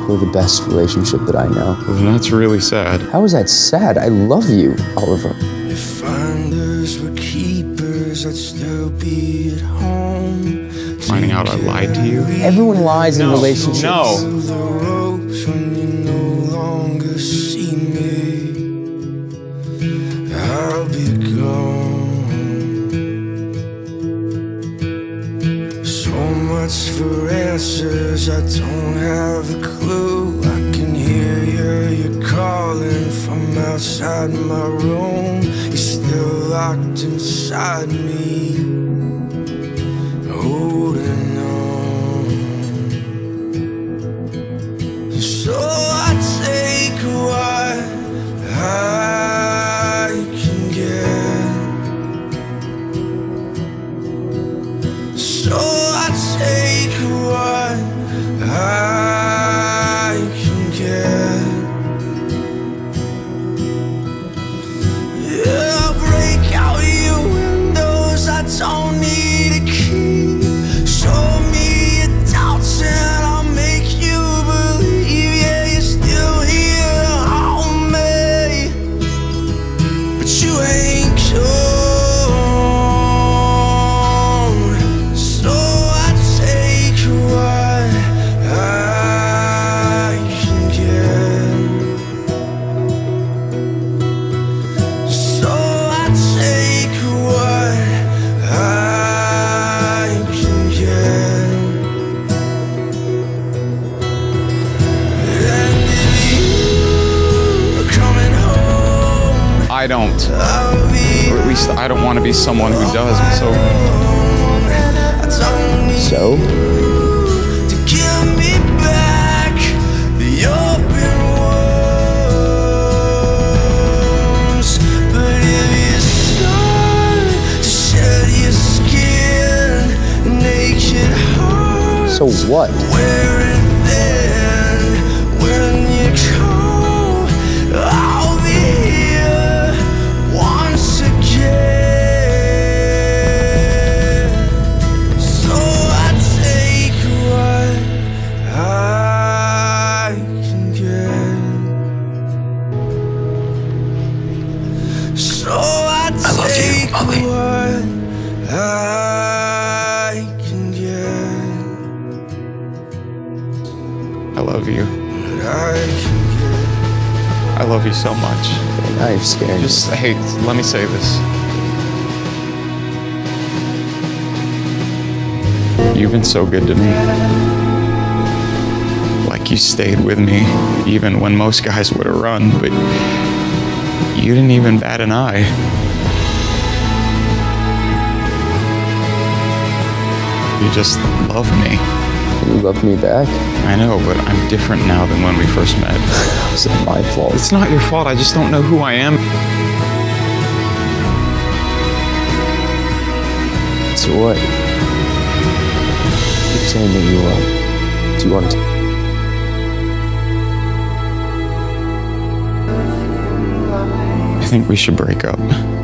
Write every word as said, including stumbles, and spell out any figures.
We're the best relationship that I know. Well, that's really sad. How is that sad? I love you, Oliver. If finders were keepers, I'd still be at home. Finding out I lied to you? Everyone lies in No. relationships. No. The ropes when you no longer see me. I'll be gone. So much for answers, I don't have a clue. I can hear you, you're calling from outside my room. You're still locked inside me, holding on. So I take what I can get. So I take what I can get. Yeah, I'll break out your windows, I don't need a key. Show me your doubts and I'll make you believe. Yeah, you're still here on me, but you ain't gone. So I take what I can get. So I take what I can get. And if you are coming home, I don't. I'll be Or at least I don't want to be someone who does. So I don't need So? to give me back the open wounds. But if you start to shed your skin, naked heart, So what? wear it then. When you come, I'll be here once again. So I take what I can get. So I take what I can get. I love you. What I can get. I love you so much. Now you're scaring me. Just, hey, let me say this. You've been so good to me. Like you stayed with me, even when most guys would have run, but you didn't even bat an eye. You just love me. You love me back? I know, but I'm different now than when we first met. Is it my fault? It's not your fault, I just don't know who I am. So what? You're saying that you, uh, do you want to... I think we should break up.